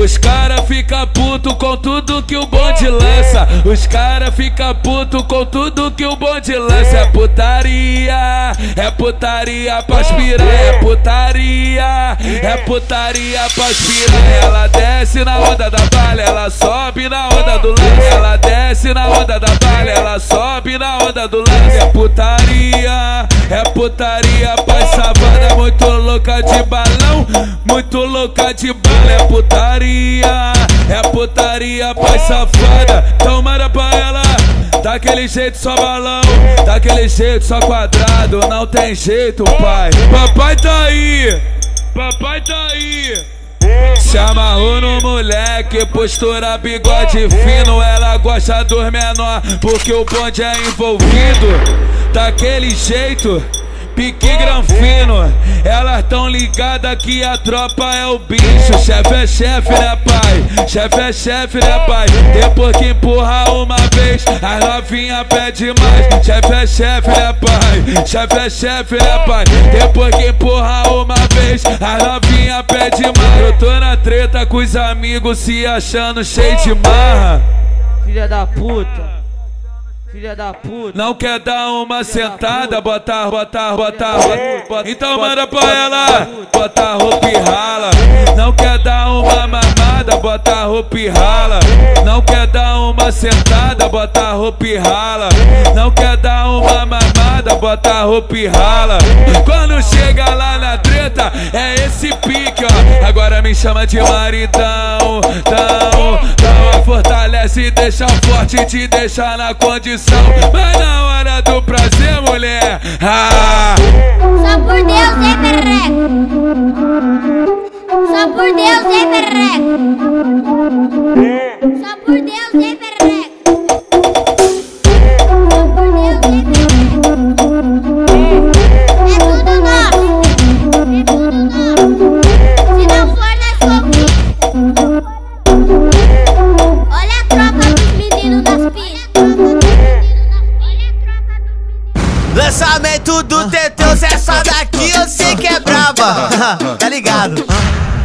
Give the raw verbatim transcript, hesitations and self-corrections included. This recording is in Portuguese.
Os cara fica puto com tudo que o bonde lança. Os cara fica puto com tudo que o bonde lança. É putaria, é putaria pra aspirar. É putaria, é putaria pra aspirar. Ela desce na onda da balha, ela sobe na onda do lance. Ela desce na onda da balha, ela sobe na onda do lance. É putaria, é putaria pra safada. Muito louca de balão, muito louca de bala. É putaria, é putaria pra safada. Então manda pra ela, daquele jeito só balão, daquele jeito só quadrado. Não tem jeito, pai. Papai tá aí, papai tá aí. Se amarrou no moleque, postura bigode fino. Ela gosta dos menor porque o bonde é envolvido. Daquele jeito, pique granfino. Elas tão ligadas que a tropa é o bicho. Chefe é chefe, né pai? Chefe é chefe, né pai? Depois que empurra uma vez, as novinha pede mais. Chefe é chefe, né pai? Chefe é chefe, né pai? Depois que empurra uma vez, as novinha pede mais. Eu tô na treta com os amigos se achando cheio de marra. Filha da puta, filha da puta. Não quer dar uma sentada, bota, bota, bota, bota. Então manda pra ela, bota a roupa e rala. Não quer dar uma mamada, bota a roupa e rala. Não quer dar uma sentada, bota a roupa e rala. Não quer dar uma mamada, bota a roupa e rala. Quando chega lá na treta, é esse pique, ó. Agora me chama de maridão, tão, tão. Fortalece e deixa forte, te deixa na condição. Mas na hora do prazer, mulher, ah. Só por Deus, hein, perreco? Só por Deus, hein, perreco? Só por Deus, hein, perreco? Só por Deus, hein, perreco? É tudo nosso, é tudo nosso. Se não for, nós somos. Olha a tropa dos meninos das pistas. Lançamento do Teteus, essa daqui eu sei que é braba. Tá ligado?